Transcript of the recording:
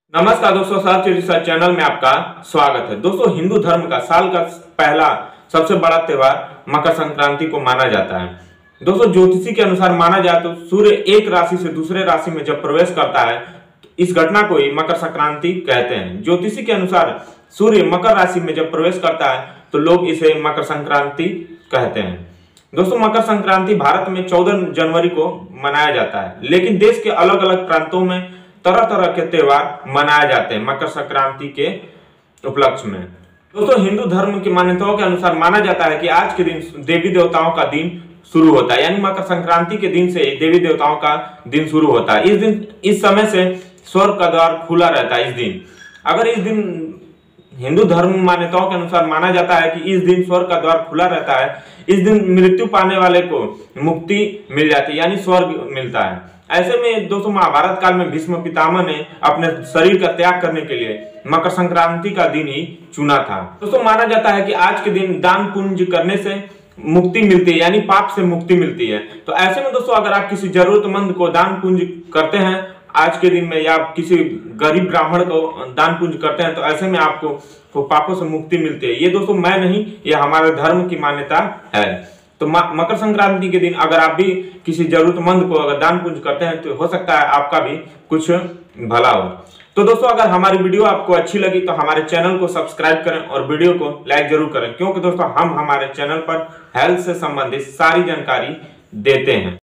नमस्कार दोस्तों, search research channel में आपका स्वागत है। दोस्तों, हिंदू धर्म का साल का पहला सबसे बड़ा त्योहार मकर संक्रांति को माना जाता है। दोस्तों, ज्योतिषी के अनुसार माना जाए तो सूर्य एक राशि से दूसरे राशि में जब प्रवेश करता है इस घटना को ही मकर संक्रांति कहते हैं। ज्योतिषी के अनुसार सूर्य मकर राशि में जब प्रवेश करता है तो लोग इसे मकर संक्रांति कहते हैं। दोस्तों, मकर संक्रांति भारत में 14 जनवरी को मनाया जाता है, लेकिन देश के अलग अलग प्रांतों में तरह तरह के त्योहार मनाए जाते हैं मकर संक्रांति के उपलक्ष्य में। दोस्तों, हिंदू धर्म की मान्यताओं के अनुसार माना जाता है कि आज के दिन देवी देवताओं का दिन शुरू होता है, यानी मकर संक्रांति के दिन से देवी देवताओं का दिन शुरू होता है। इस समय से स्वर्ग का द्वार खुला रहता है। इस दिन अगर इस दिन हिंदू धर्म मान्यताओं के अनुसार माना जाता है कि इस दिन स्वर्ग का द्वार खुला रहता है। इस दिन मृत्यु पाने वाले को मुक्ति मिल जाती है, यानी स्वर्ग मिलता है। ऐसे में दोस्तों, महाभारत काल में भीष्म पितामह ने अपने शरीर का त्याग करने के लिए मकर संक्रांति का दिन ही चुना था। दोस्तों, माना जाता है कि आज के दिन दान पुण्य करने से मुक्ति मिलती है, यानी पाप से मुक्ति मिलती है। तो ऐसे में दोस्तों, अगर आप किसी जरूरतमंद को दान पुण्य करते हैं आज के दिन में, या किसी गरीब ब्राह्मण को दान पुण्य करते हैं, तो ऐसे में आपको तो पापों से मुक्ति मिलती है। ये दोस्तों मैं नहीं, ये हमारे धर्म की मान्यता है। तो मकर संक्रांति के दिन अगर आप भी किसी जरूरतमंद को अगर दान पुण्य करते हैं तो हो सकता है आपका भी कुछ भला हो। तो दोस्तों, अगर हमारी वीडियो आपको अच्छी लगी तो हमारे चैनल को सब्सक्राइब करें और वीडियो को लाइक जरूर करें, क्योंकि दोस्तों हम हमारे चैनल पर हेल्थ से संबंधित सारी जानकारी देते हैं।